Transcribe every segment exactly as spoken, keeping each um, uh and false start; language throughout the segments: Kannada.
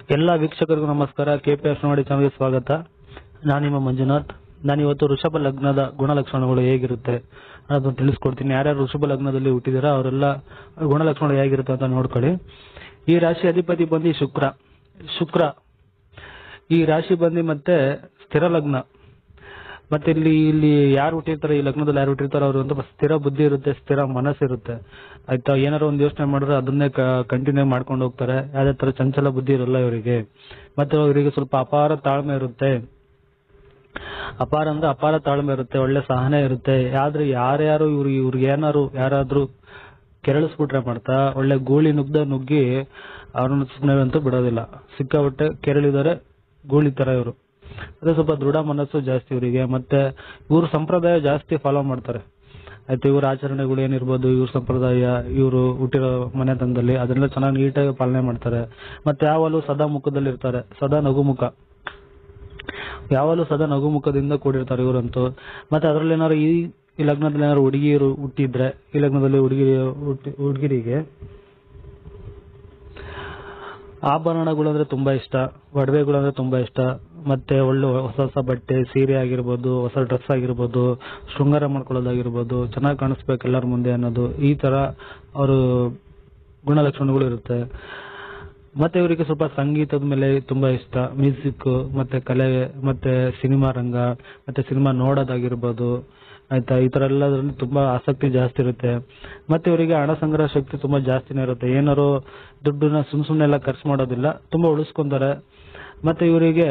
ಎಲ್ಲ ವೀಕ್ಷಕರಿಗೂ ನಮಸ್ಕಾರ. ಕೆಪಿ ಅಶ್ವವಾಡಿ ಚಾನಲ್ಗೆ ಸ್ವಾಗತ. ನಾನು ನಿಮ್ಮ ಮಂಜುನಾಥ್. ನಾನು ಇವತ್ತು ವೃಷಭ ಲಗ್ನದ ಗುಣಲಕ್ಷಣಗಳು ಹೇಗಿರುತ್ತೆ ಅನ್ನೋದನ್ನು ತಿಳಿಸ್ಕೊಡ್ತೀನಿ. ಯಾರ್ಯಾರು ವೃಷಭ ಲಗ್ನದಲ್ಲಿ ಹುಟ್ಟಿದಿರಾ ಅವರೆಲ್ಲ ಗುಣಲಕ್ಷಣಗಳು ಹೇಗಿರುತ್ತೆ ಅಂತ ನೋಡ್ಕೊಳ್ಳಿ. ಈ ರಾಶಿ ಅಧಿಪತಿ ಬಂದು ಶುಕ್ರ ಶುಕ್ರ ಈ ರಾಶಿ ಬಂದು ಮತ್ತೆ ಸ್ಥಿರ ಲಗ್ನ. ಮತ್ತೆ ಇಲ್ಲಿ ಇಲ್ಲಿ ಯಾರು ಹುಟ್ಟಿರ್ತಾರೆ, ಈ ಲಗ್ನದಲ್ಲಿ ಯಾರು ಹುಟ್ಟಿರ್ತಾರೆ ಅವರು ಅಂತ ಸ್ಥಿರ ಬುದ್ಧಿ ಇರುತ್ತೆ, ಸ್ಥಿರ ಮನಸ್ಸು ಇರುತ್ತೆ. ಆಯ್ತಾ, ಏನಾರು ಒಂದು ಯೋಚನೆ ಮಾಡಿದ್ರೆ ಅದನ್ನೇ ಕಂಟಿನ್ಯೂ ಮಾಡ್ಕೊಂಡು ಹೋಗ್ತಾರೆ. ಯಾವುದೇ ತರ ಚಂಚಲ ಬುದ್ಧಿ ಇರಲ್ಲ ಇವರಿಗೆ. ಮತ್ತೆ ಇವರಿಗೆ ಸ್ವಲ್ಪ ಅಪಾರ ತಾಳ್ಮೆ ಇರುತ್ತೆ. ಅಪಾರ ಅಂದ್ರೆ ಅಪಾರ ತಾಳ್ಮೆ ಇರುತ್ತೆ, ಒಳ್ಳೆ ಸಹನೆ ಇರುತ್ತೆ. ಆದ್ರೆ ಯಾರ್ಯಾರು ಇವ್ರು ಇವ್ರಿಗೆ ಏನಾರು ಯಾರಾದ್ರೂ ಕೆರಳಿಸ್ಬಿಟ್ರೆ ಮಾಡ್ತಾ ಒಳ್ಳೆ ಗೂಳಿ ನುಗ್ದ ನುಗ್ಗಿ ಅವ್ರನ್ನ ಸುಮ್ಮನೆ ಅಂತೂ ಬಿಡೋದಿಲ್ಲ. ಸಿಕ್ಕಾಬಿಟ್ಟೆ ಕೆರಳಿದರೆ ಗೂಳಿ ತರ ಇವರು. ಅದೇ ಸ್ವಲ್ಪ ದೃಢ ಮನಸ್ಸು ಜಾಸ್ತಿ ಇವರಿಗೆ. ಮತ್ತೆ ಇವ್ರ ಸಂಪ್ರದಾಯ ಜಾಸ್ತಿ ಫಾಲೋ ಮಾಡ್ತಾರೆ. ಆಯ್ತು, ಇವ್ರ ಆಚರಣೆಗಳು ಏನಿರ್ಬೋದು, ಇವ್ರ ಸಂಪ್ರದಾಯ, ಇವರು ಹುಟ್ಟಿರೋ ಮನೆತನದಲ್ಲಿ ಅದನ್ನೆಲ್ಲ ಚೆನ್ನಾಗಿ ನೀಟಾಗಿ ಪಾಲನೆ ಮಾಡ್ತಾರೆ. ಮತ್ತೆ ಯಾವಾಗಲೂ ಸದಾ ಮುಖದಲ್ಲಿ ಇರ್ತಾರೆ, ಸದಾ ನಗುಮುಖ, ಯಾವಾಗಲೂ ಸದಾ ನಗುಮುಖದಿಂದ ಕೂಡಿರ್ತಾರೆ ಇವರಂತೂ. ಮತ್ತೆ ಅದರಲ್ಲಿ ಏನಾದ್ರು ಈ ಈ ಲಗ್ನದಲ್ಲಿ ಏನಾದ್ರು ಹುಡುಗಿಯರು ಹುಟ್ಟಿದ್ರೆ, ಈ ಲಗ್ನದಲ್ಲಿ ಹುಡುಗಿ ಹುಡುಗಿರಿಗೆ ಆಭರಣಗಳು ಅಂದ್ರೆ ತುಂಬಾ ಇಷ್ಟ, ಒಡವೆಗಳು ಅಂದ್ರೆ ತುಂಬಾ ಇಷ್ಟ. ಮತ್ತೆ ಒಳ್ಳೆ ಹೊಸ ಹೊಸ ಬಟ್ಟೆ, ಸೀರೆ ಆಗಿರ್ಬೋದು, ಹೊಸ ಡ್ರೆಸ್ ಆಗಿರ್ಬೋದು, ಶೃಂಗಾರ ಮಾಡ್ಕೊಳ್ಳೋದಾಗಿರ್ಬೋದು, ಚೆನ್ನಾಗಿ ಕಾಣಿಸ್ಬೇಕು ಎಲ್ಲರ ಮುಂದೆ ಅನ್ನೋದು, ಈ ತರ ಅವರು ಗುಣಲಕ್ಷಣಗಳು ಇರುತ್ತೆ. ಮತ್ತೆ ಇವರಿಗೆ ಸ್ವಲ್ಪ ಸಂಗೀತದ ಮೇಲೆ ತುಂಬಾ ಇಷ್ಟ, ಮ್ಯೂಸಿಕ್ ಮತ್ತೆ ಕಲೆ ಮತ್ತೆ ಸಿನಿಮಾ ರಂಗ ಮತ್ತೆ ಸಿನಿಮಾ ನೋಡೋದಾಗಿರ್ಬೋದು. ಆಯ್ತಾ, ಈ ತರ ಎಲ್ಲದರಲ್ಲಿ ತುಂಬಾ ಆಸಕ್ತಿ ಜಾಸ್ತಿ ಇರುತ್ತೆ. ಮತ್ತೆ ಇವರಿಗೆ ಹಣ ಸಂಗ್ರಹ ಶಕ್ತಿ ತುಂಬಾ ಜಾಸ್ತಿನೇ ಇರುತ್ತೆ. ಏನಾರು ದುಡ್ಡನ್ನ ಸುಮ್ ಸುಮ್ನೆ ಎಲ್ಲ ಖರ್ಚು ಮಾಡೋದಿಲ್ಲ, ತುಂಬಾ ಉಳಿಸ್ಕೊಂತಾರೆ. ಮತ್ತೆ ಇವರಿಗೆ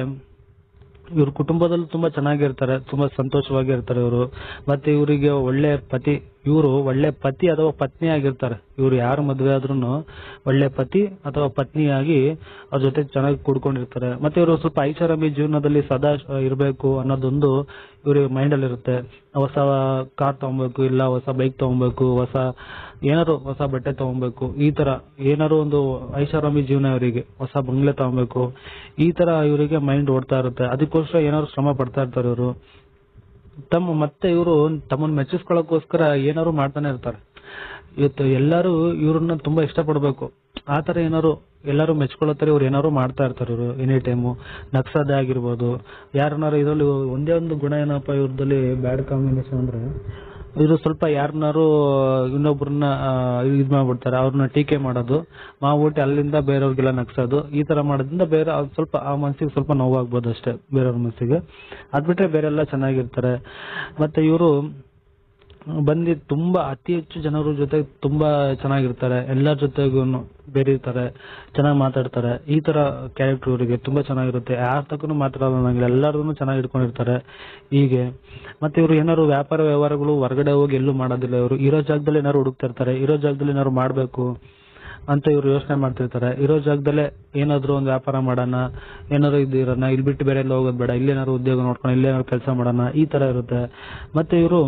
ಇವ್ರ ಕುಟುಂಬದಲ್ಲೂ ತುಂಬಾ ಚೆನ್ನಾಗಿರ್ತಾರೆ, ತುಂಬಾ ಸಂತೋಷವಾಗಿ ಇರ್ತಾರೆ ಇವರು. ಮತ್ತೆ ಇವರಿಗೆ ಒಳ್ಳೆ ಪತಿ, ಇವರು ಒಳ್ಳೆ ಪತಿ ಅಥವಾ ಪತ್ನಿ ಆಗಿರ್ತಾರೆ. ಇವ್ರು ಯಾರು ಮದುವೆ ಆದ್ರೂ ಒಳ್ಳೆ ಪತಿ ಅಥವಾ ಪತ್ನಿಯಾಗಿ ಅವ್ರ ಜೊತೆ ಚೆನ್ನಾಗಿ ಕೂಡ್ಕೊಂಡಿರ್ತಾರೆ. ಮತ್ತೆ ಇವರು ಸ್ವಲ್ಪ ಐಷಾರಾಮಿ ಜೀವನದಲ್ಲಿ ಸದಾ ಇರಬೇಕು ಅನ್ನೋದೊಂದು ಇವ್ರಿಗೆ ಮೈಂಡ್ ಅಲ್ಲಿ ಇರುತ್ತೆ. ಹೊಸ ಕಾರ್ ತಗೊಬೇಕು, ಇಲ್ಲ ಹೊಸ ಬೈಕ್ ತಗೊಬೇಕು, ಹೊಸ ಏನಾರು ಹೊಸ ಬಟ್ಟೆ ತಗೊಬೇಕು, ಈ ತರ ಏನಾರು ಒಂದು ಐಷಾರಾಮಿ ಜೀವನ ಇವರಿಗೆ, ಹೊಸ ಬಂಗ್ಲೆ ತಗೊಬೇಕು, ಈ ತರ ಇವರಿಗೆ ಮೈಂಡ್ ಓಡ್ತಾ ಇರುತ್ತೆ. ಅದಕ್ಕೋಸ್ಕರ ಏನಾದ್ರು ಶ್ರಮ ಪಡ್ತಾ ಇರ್ತಾರೆ ಇವರು. ತಮ್ಮ ಮತ್ತೆ ಇವರು ತಮ್ಮನ್ನ ಮೆಚ್ಚಿಸ್ಕೊಳ್ಳೋಕೋಸ್ಕರ ಏನಾರು ಮಾಡ್ತಾನೆ ಇರ್ತಾರೆ. ಇವತ್ತು ಎಲ್ಲರೂ ಇವ್ರನ್ನ ತುಂಬಾ ಇಷ್ಟಪಡ್ಬೇಕು, ಆತರ ಏನಾರು ಎಲ್ಲರೂ ಮೆಚ್ಕೊಳ್ಳೋತಾರೆ ಇವ್ರು ಏನಾರು ಮಾಡ್ತಾ ಇರ್ತಾರೆ ಇವರು ಎನಿ ಟೈಮು. ನಗ್ಸೋದೇ ಆಗಿರ್ಬೋದು, ಯಾರನ್ನಾರು ಇದರಲ್ಲಿ ಒಂದೇ ಒಂದು ಗುಣ ಏನಪ್ಪ ಇವ್ರದಲ್ಲಿ ಬ್ಯಾಡ್ ಕಾಂಬಿನೇಷನ್ ಅಂದ್ರೆ, ಇವರು ಸ್ವಲ್ಪ ಯಾರನ್ನಾರು ಇನ್ನೊಬ್ರನ್ನ ಇದ್ ಮಾಡ್ಬಿಡ್ತಾರೆ, ಅವ್ರನ್ನ ಟೀಕೆ ಮಾಡೋದು, ಮಾಡ್ಬಿಟ್ಟು ಅಲ್ಲಿಂದ ಬೇರೆಯವ್ರಿಗೆಲ್ಲ ನಗ್ಸೋದು, ಈ ತರ ಮಾಡೋದ್ರಿಂದ ಬೇರೆ ಸ್ವಲ್ಪ ಆ ಮನಸ್ಸಿಗೆ ಸ್ವಲ್ಪ ನೋವಾಗ್ಬೋದು ಅಷ್ಟೇ ಬೇರೆಯವ್ರ ಮನಸ್ಸಿಗೆ. ಅದ್ಬಿಟ್ರೆ ಬೇರೆಲ್ಲ ಚೆನ್ನಾಗಿರ್ತಾರೆ. ಮತ್ತೆ ಇವರು ಬಂದು ತುಂಬಾ ಅತಿ ಹೆಚ್ಚು ಜನರ ಜೊತೆ ತುಂಬಾ ಚೆನ್ನಾಗಿರ್ತಾರೆ, ಎಲ್ಲರ ಜೊತೆಗೂ ಬೇರಿರ್ತಾರೆ, ಚೆನ್ನಾಗಿ ಮಾತಾಡ್ತಾರೆ. ಈ ತರ ಕ್ಯಾರೆಕ್ಟರ್ ಇವರಿಗೆ ತುಂಬಾ ಚೆನ್ನಾಗಿರುತ್ತೆ. ಯಾರ ತಕ್ಕೂ ಮಾತಾಡಲ್ಲ ನಂಗಿಲ್ಲ, ಎಲ್ಲರನ್ನೂ ಚೆನ್ನಾಗಿ ಇಟ್ಕೊಂಡಿರ್ತಾರೆ ಹೀಗೆ. ಮತ್ತೆ ಇವರು ಏನಾದ್ರು ವ್ಯಾಪಾರ ವ್ಯವಹಾರಗಳು ಹೊರಗಡೆ ಹೋಗಿ ಎಲ್ಲೂ ಮಾಡೋದಿಲ್ಲ. ಇವರು ಇರೋ ಜಾಗದಲ್ಲಿ ಏನಾದ್ರು ಹುಡುಕ್ತಾ ಇರ್ತಾರೆ, ಇರೋ ಜಾಗದಲ್ಲಿ ಏನಾದ್ರು ಮಾಡ್ಬೇಕು ಅಂತ ಇವ್ರು ಯೋಚನೆ ಮಾಡ್ತಿರ್ತಾರೆ. ಇರೋ ಜಾಗದಲ್ಲೇ ಏನಾದ್ರು ಒಂದು ವ್ಯಾಪಾರ ಮಾಡೋಣ, ಏನಾದ್ರು ಇದು ಇರೋಣ, ಇಲ್ಲಿ ಬಿಟ್ಟು ಬೇರೆ ಎಲ್ಲ ಹೋಗೋದು ಬೇಡ, ಇಲ್ಲೇನಾದ್ರು ಉದ್ಯೋಗ ನೋಡ್ಕೊಂಡು ಇಲ್ಲೇನಾದ್ರು ಕೆಲಸ ಮಾಡೋಣ, ಈ ತರ ಇರುತ್ತೆ. ಮತ್ತೆ ಇವರು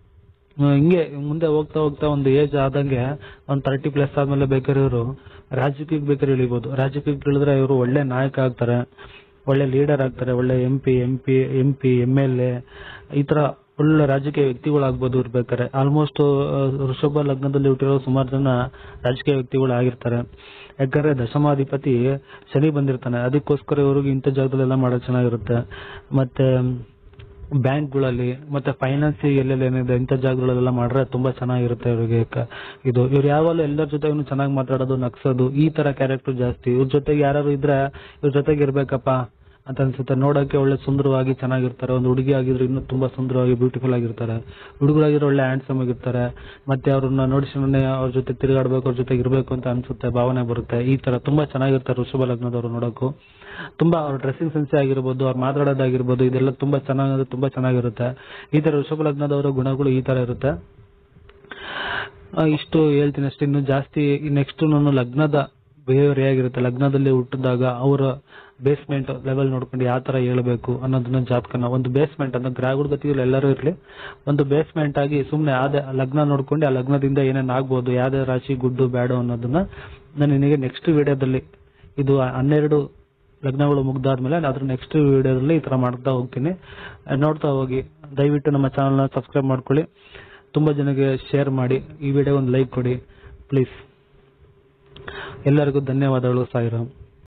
ಹಿಂಗೆ ಮುಂದೆ ಹೋಗ್ತಾ ಹೋಗ್ತಾ ಒಂದು ಏಜ್ ಆದಂಗೆ ಒಂದ್ ತರ್ಟಿ ಪ್ಲಸ್ ಆದ್ಮೇಲೆ ಬೇಕಾದ್ರೆ ಇವರು ರಾಜಕೀಯಕ್ಕೆ ಬೇಕಾದ್ರೆ ಇಳಿಬಹುದು. ರಾಜಕೀಯಕ್ಕೆ ಇಳಿದ್ರೆ ಇವರು ಒಳ್ಳೆ ನಾಯಕ ಆಗ್ತಾರೆ, ಒಳ್ಳೆ ಲೀಡರ್ ಆಗ್ತಾರೆ, ಒಳ್ಳೆ M P M P M P M L A ಈ ತರ ಒಳ್ಳೆ ರಾಜಕೀಯ ವ್ಯಕ್ತಿಗಳಾಗ್ಬೋದು ಇರ್ಬೇಕಾರೆ. ಆಲ್ಮೋಸ್ಟ್ ವೃಷಭ ಲಗ್ನದಲ್ಲಿ ಹುಟ್ಟಿರೋ ಸುಮಾರು ಜನ ರಾಜಕೀಯ ವ್ಯಕ್ತಿಗಳು ಆಗಿರ್ತಾರೆ. ಯಾಕಂದ್ರೆ ದಶಮಾಧಿಪತಿ ಶನಿ ಬಂದಿರ್ತಾನೆ, ಅದಕ್ಕೋಸ್ಕರ ಇವ್ರಿಗೆ ಇಂಥ ಜಾಗದಲ್ಲೆಲ್ಲ ಮಾಡೋದು ಚೆನ್ನಾಗಿರುತ್ತೆ. ಮತ್ತೆ ಬ್ಯಾಂಕ್ಗಳಲ್ಲಿ ಮತ್ತೆ ಫೈನಾನ್ಸ್ ಎಲ್ಲೆಲ್ಲ ಏನಿದೆ ಇಂಥ ಜಾಗಗಳಲ್ಲೆಲ್ಲ ಮಾಡ್ರೆ ತುಂಬಾ ಚೆನ್ನಾಗಿರುತ್ತೆ ಇವರಿಗೆ. ಇದು ಇವ್ರು ಯಾವಾಗಲೂ ಎಲ್ಲರ ಜೊತೆ ಚೆನ್ನಾಗಿ ಮಾತಾಡೋದು, ನಗ್ಸೋದು, ಈ ತರ ಕ್ಯಾರೆಕ್ಟರ್ ಜಾಸ್ತಿ. ಇವ್ರ ಜೊತೆಗೆ ಯಾರು ಇದ್ರೆ ಇವ್ರ ಜೊತೆಗೆ ಇರ್ಬೇಕಪ್ಪ ಅಂತ ಅನ್ಸುತ್ತೆ. ನೋಡೋಕೆ ಒಳ್ಳೆ ಸುಂದರವಾಗಿ ಚೆನ್ನಾಗಿರ್ತಾರೆ. ಒಂದು ಹುಡುಗಿ ಆಗಿದ್ರು ಇನ್ನೂ ತುಂಬಾ ಸುಂದರವಾಗಿ ಬ್ಯೂಟಿಫುಲ್ ಆಗಿರ್ತಾರೆ, ಹುಡುಗರಾಗಿರೋ ಒಳ್ಳೆ ಹ್ಯಾಂಡ್ಸಮ್ ಆಗಿರ್ತಾರೆ. ಮತ್ತೆ ಅವ್ರನ್ನ ನೋಡಿಸಿನೇ ಅವ್ರ ಜೊತೆ ತಿರುಗಾಡ್ಬೇಕು, ಅವ್ರ ಜೊತೆಗೆ ಇರ್ಬೇಕು ಅಂತ ಅನ್ಸುತ್ತೆ, ಭಾವನೆ ಬರುತ್ತೆ. ಈ ತರ ತುಂಬಾ ಚೆನ್ನಾಗಿರ್ತಾರೆ ವೃಷಭ ಲಗ್ನದವರು ನೋಡೋಕು. ತುಂಬಾ ಅವ್ರ ಡ್ರೆಸ್ಸಿಂಗ್ ಸೆನ್ಸ್ ಆಗಿರ್ಬೋದು, ಅವ್ರು ಮಾತಾಡೋದಾಗಿರ್ಬೋದು, ಇದೆಲ್ಲ ತುಂಬಾ ಚೆನ್ನಾಗಿ ತುಂಬಾ ಚೆನ್ನಾಗಿರುತ್ತೆ. ಈ ತರ ವೃಷಭ ಲಗ್ನದವರ ಗುಣಗಳು ಈ ತರ ಇರುತ್ತೆ. ಇಷ್ಟು ಹೇಳ್ತೀನಿ ಅಷ್ಟೇ. ಇನ್ನು ಜಾಸ್ತಿ ನೆಕ್ಸ್ಟ್ ನಾನು ಲಗ್ನದ ಬಿಹೇವಿಯರ್ ಹೇಗಿರುತ್ತೆ, ಲಗ್ನದಲ್ಲಿ ಹುಟ್ಟಿದಾಗ ಅವರ ಬೇಸ್ಮೆಂಟ್ ಲೆವೆಲ್ ನೋಡ್ಕೊಂಡು ಯಾವ ತರ ಹೇಳ್ಬೇಕು ಅನ್ನೋದನ್ನ ಜಾತಕನ ಒಂದು ಬೇಸ್ಮೆಂಟ್ ಅಂದ್ರೆ ಗ್ರಹಗಳ ಗತಿಯಲ್ಲಿ ಎಲ್ಲರೂ ಇರ್ಲಿ, ಒಂದು ಬೇಸ್ಮೆಂಟ್ ಆಗಿ ಸುಮ್ನೆ ಆದ ಲಗ್ನ ನೋಡ್ಕೊಂಡು ಆ ಲಗ್ನದಿಂದ ಏನೇನ್ ಆಗ್ಬೋದು, ಯಾವ್ದೇ ರಾಶಿ ಗುಡ್ಡು ಬ್ಯಾಡು ಅನ್ನೋದನ್ನ ನಾನು ನಿನಗೆ ನೆಕ್ಸ್ಟ್ ವಿಡಿಯೋದಲ್ಲಿ, ಇದು ಹನ್ನೆರಡು ಲಗ್ನಗಳು ಮುಗ್ದಾದ್ಮೇಲೆ ಅದ್ರ ನೆಕ್ಸ್ಟ್ ವಿಡಿಯೋದಲ್ಲಿ ಈ ತರ ಮಾಡ್ತಾ ಹೋಗ್ತೀನಿ. ನೋಡ್ತಾ ಹೋಗಿ. ದಯವಿಟ್ಟು ನಮ್ಮ ಚಾನಲ್ ನ ಸಬ್ಸ್ಕ್ರೈಬ್ ಮಾಡ್ಕೊಳ್ಳಿ, ತುಂಬಾ ಜನಕ್ಕೆ ಶೇರ್ ಮಾಡಿ, ಈ ವಿಡಿಯೋ ಒಂದು ಲೈಕ್ ಕೊಡಿ ಪ್ಲೀಸ್. ಎಲ್ಲರಿಗೂ ಧನ್ಯವಾದಗಳು. ಸಾಯಿರಾಮ್.